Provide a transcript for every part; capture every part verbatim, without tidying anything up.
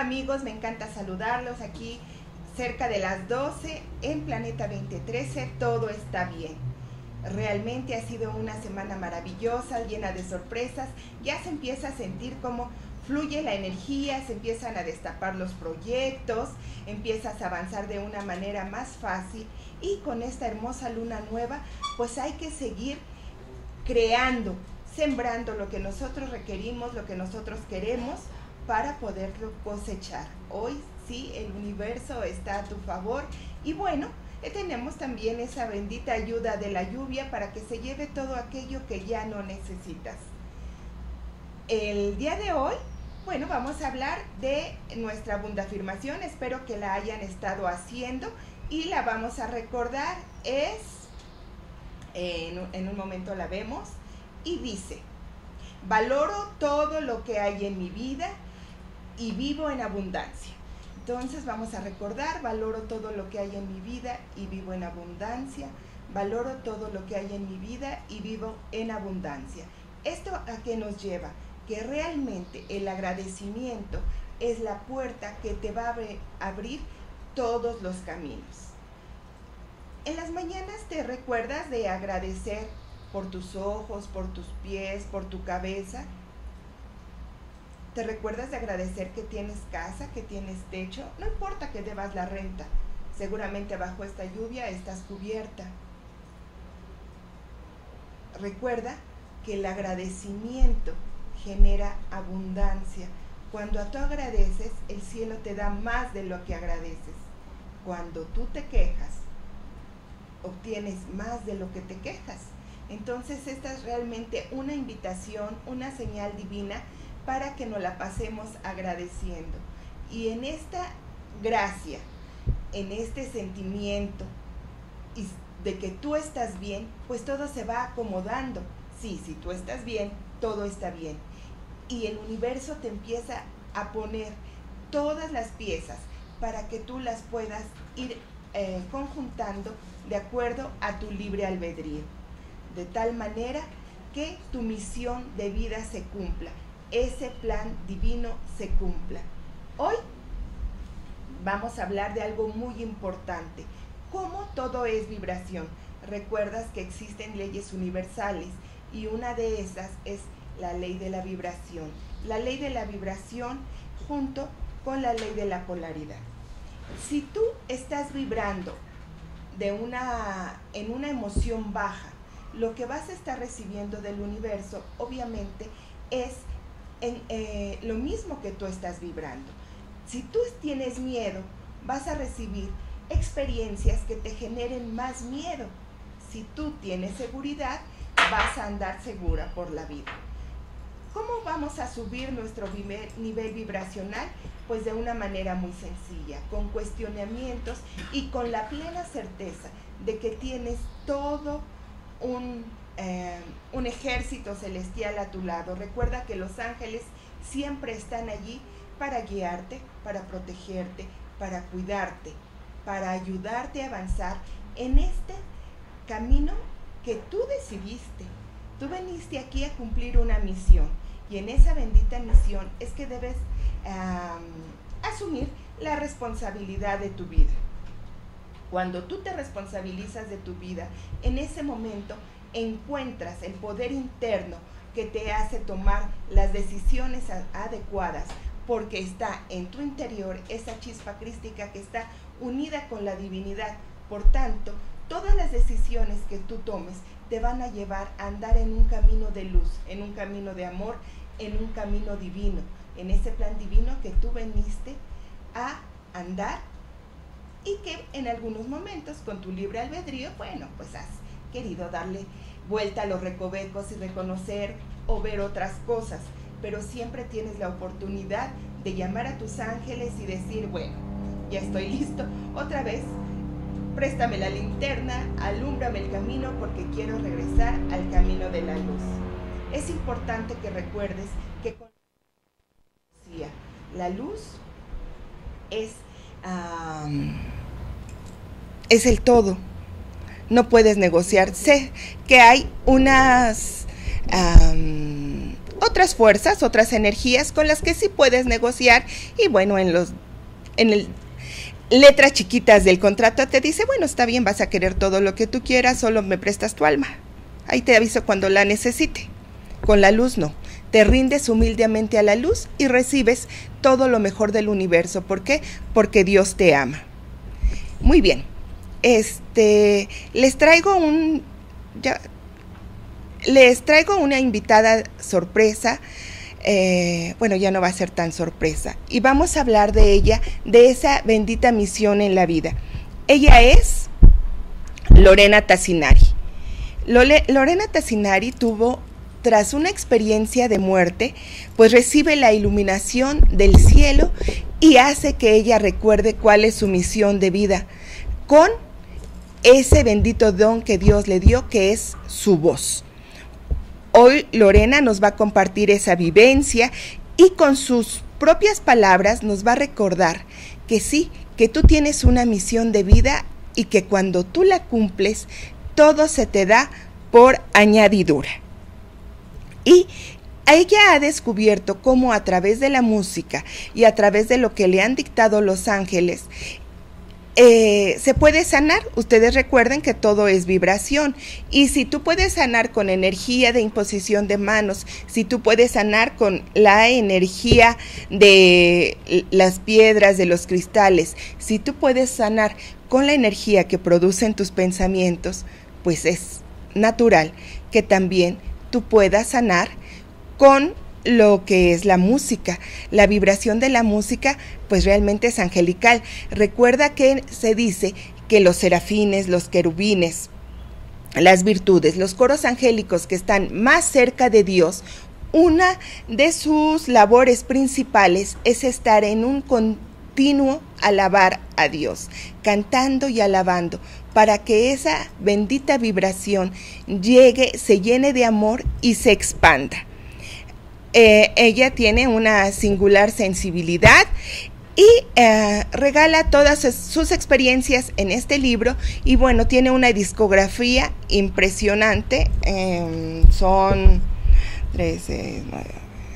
amigos, me encanta saludarlos aquí cerca de las doce en Planeta veinte trece, todo está bien. Realmente ha sido una semana maravillosa, llena de sorpresas, ya se empieza a sentir como fluye la energía, se empiezan a destapar los proyectos, empiezas a avanzar de una manera más fácil y con esta hermosa luna nueva, pues hay que seguir creando, sembrando lo que nosotros requerimos, lo que nosotros queremos para poderlo cosechar. Hoy sí, el universo está a tu favor y bueno, tenemos también esa bendita ayuda de la lluvia para que se lleve todo aquello que ya no necesitas. El día de hoy, bueno, vamos a hablar de nuestra abundafirmación, espero que la hayan estado haciendo y la vamos a recordar, es, en, en un momento la vemos, y dice: valoro todo lo que hay en mi vida y vivo en abundancia. Entonces vamos a recordar: valoro todo lo que hay en mi vida y vivo en abundancia. Valoro todo lo que hay en mi vida y vivo en abundancia. ¿Esto a qué nos lleva? Que realmente el agradecimiento es la puerta que te va a abrir todos los caminos. En las mañanas te recuerdas de agradecer por tus ojos, por tus pies, por tu cabeza. ¿Te recuerdas de agradecer que tienes casa, que tienes techo? No importa que debas la renta, seguramente bajo esta lluvia estás cubierta. Recuerda que el agradecimiento genera abundancia. Cuando tú agradeces, el cielo te da más de lo que agradeces. Cuando tú te quejas, obtienes más de lo que te quejas. Entonces esta es realmente una invitación, una señal divina para que nos la pasemos agradeciendo. Y en esta gracia, en este sentimiento de que tú estás bien, pues todo se va acomodando. Sí, si tú estás bien, todo está bien. Y el universo te empieza a poner todas las piezas para que tú las puedas ir eh, conjuntando de acuerdo a tu libre albedrío. De tal manera que tu misión de vida se cumpla, ese plan divino se cumpla. Hoy vamos a hablar de algo muy importante: cómo todo es vibración. Recuerdas que existen leyes universales y una de esas es la ley de la vibración. La ley de la vibración junto con la ley de la polaridad. Si tú estás vibrando de una, en una emoción baja, lo que vas a estar recibiendo del universo obviamente es en, eh, lo mismo que tú estás vibrando. Si tú tienes miedo, vas a recibir experiencias que te generen más miedo. Si tú tienes seguridad, vas a andar segura por la vida. ¿Cómo vamos a subir nuestro nivel vibracional? Pues de una manera muy sencilla, con cuestionamientos y con la plena certeza de que tienes todo un, eh, un ejército celestial a tu lado. Recuerda que los ángeles siempre están allí para guiarte, para protegerte, para cuidarte, para ayudarte a avanzar en este camino que tú decidiste. Tú viniste aquí a cumplir una misión y en esa bendita misión es que debes um, asumir la responsabilidad de tu vida. Cuando tú te responsabilizas de tu vida, en ese momento encuentras el poder interno que te hace tomar las decisiones adecuadas, porque está en tu interior esa chispa crística que está unida con la divinidad. Por tanto, todas las decisiones que tú tomes te van a llevar a andar en un camino de luz, en un camino de amor, en un camino divino, en ese plan divino que tú viniste a andar y que en algunos momentos con tu libre albedrío, bueno, pues has querido darle vuelta a los recovecos y reconocer o ver otras cosas, pero siempre tienes la oportunidad de llamar a tus ángeles y decir: bueno, ya estoy listo, otra vez préstame la linterna, alúmbrame el camino porque quiero regresar al camino de la luz. Es importante que recuerdes que con la luz es, um, es el todo. No puedes negociar. Sé que hay unas um, otras fuerzas, otras energías con las que sí puedes negociar. Y bueno, en los en el letras chiquitas del contrato te dice, bueno, está bien, vas a querer todo lo que tú quieras, solo me prestas tu alma. Ahí te aviso cuando la necesite. Con la luz no. Te rindes humildemente a la luz y recibes todo lo mejor del universo. ¿Por qué? Porque Dios te ama. Muy bien. Este, les traigo un... Ya, les traigo una invitada sorpresa. Eh, bueno, ya no va a ser tan sorpresa. Y vamos a hablar de ella, de esa bendita misión en la vida. Ella es Lorena Tassinari. Lole, Lorena Tassinari tuvo, tras una experiencia de muerte, pues recibe la iluminación del cielo y hace que ella recuerde cuál es su misión de vida, con ese bendito don que Dios le dio, que es su voz. Hoy Lorena nos va a compartir esa vivencia y con sus propias palabras nos va a recordar que sí, que tú tienes una misión de vida y que cuando tú la cumples, todo se te da por añadidura. Y ella ha descubierto cómo a través de la música y a través de lo que le han dictado los ángeles, Eh, se puede sanar. Ustedes recuerden que todo es vibración, y si tú puedes sanar con energía de imposición de manos, si tú puedes sanar con la energía de las piedras, de los cristales, si tú puedes sanar con la energía que producen tus pensamientos, pues es natural que también tú puedas sanar con lo que es la música. La vibración de la música pues realmente es angelical. Recuerda que se dice que los serafines, los querubines, las virtudes, los coros angélicos que están más cerca de Dios, una de sus labores principales es estar en un continuo alabar a Dios, cantando y alabando, para que esa bendita vibración llegue, se llene de amor y se expanda. Eh, ella tiene una singular sensibilidad y eh, regala todas sus experiencias en este libro. Y bueno, tiene una discografía impresionante. Eh, son trece, nueve.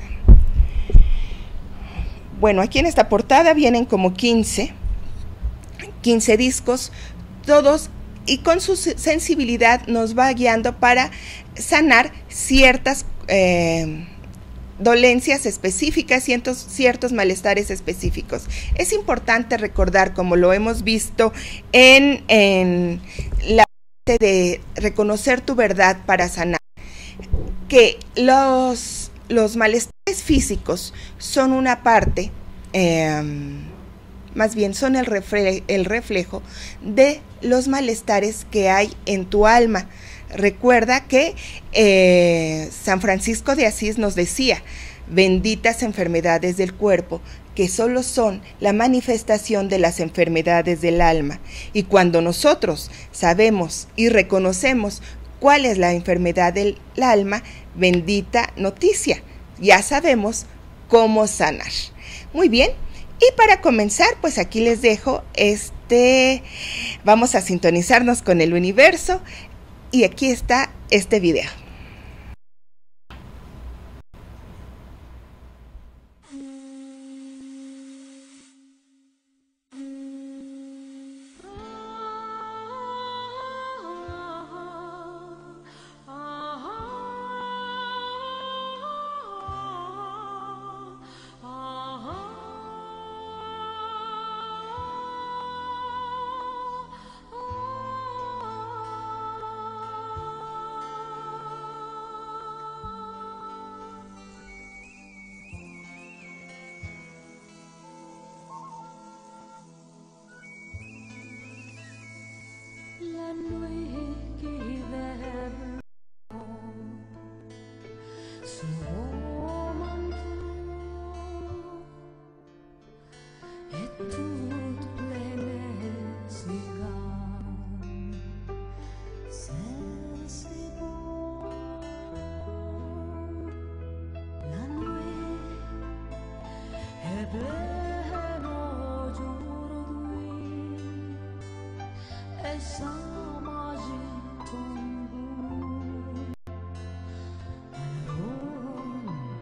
Bueno, aquí en esta portada vienen como quince, quince discos, todos, y con su sensibilidad nos va guiando para sanar ciertas eh, dolencias específicas, ciertos, ciertos malestares específicos. Es importante recordar, como lo hemos visto en, en la parte de reconocer tu verdad para sanar, que los, los malestares físicos son una parte, eh, más bien son el, refle el reflejo de los malestares que hay en tu alma. Recuerda que eh, San Francisco de Asís nos decía, benditas enfermedades del cuerpo, que solo son la manifestación de las enfermedades del alma. Y cuando nosotros sabemos y reconocemos cuál es la enfermedad del alma, bendita noticia, ya sabemos cómo sanar. Muy bien, y para comenzar, pues aquí les dejo este, vamos a sintonizarnos con el universo. Y aquí está este video. La nuit qui verra son manteau et toute pleine cigane, c'est si beau. La nuit est belle aujourd'hui et sans magie tombe à l'aune.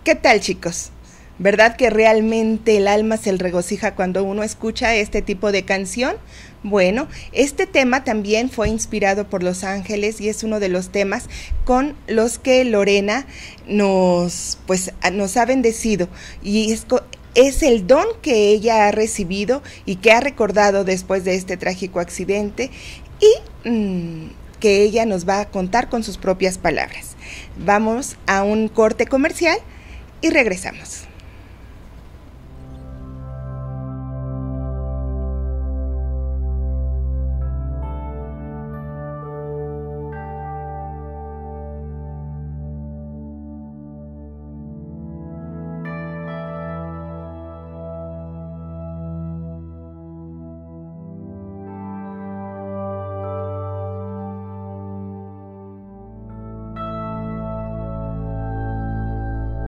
¿Qué tal, chicos? ¿Verdad que realmente el alma se regocija cuando uno escucha este tipo de canción? Bueno, este tema también fue inspirado por Los Ángeles y es uno de los temas con los que Lorena nos, pues, nos ha bendecido y es, es el don que ella ha recibido y que ha recordado después de este trágico accidente y mmm, que ella nos va a contar con sus propias palabras. Vamos a un corte comercial y regresamos.